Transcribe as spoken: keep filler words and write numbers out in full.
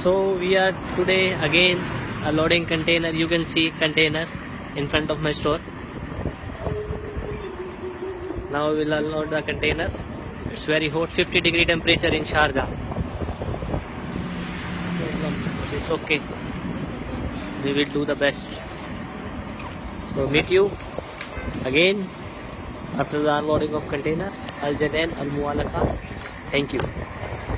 So we are today again unloading container. You can see container in front of my store. Now we will unload the container. It's very hot, fifty degree temperature in Sharjah. It's okay. We will do the best. So meet you again after the unloading of container. Al Jadan Al Mualaqa. Thank you.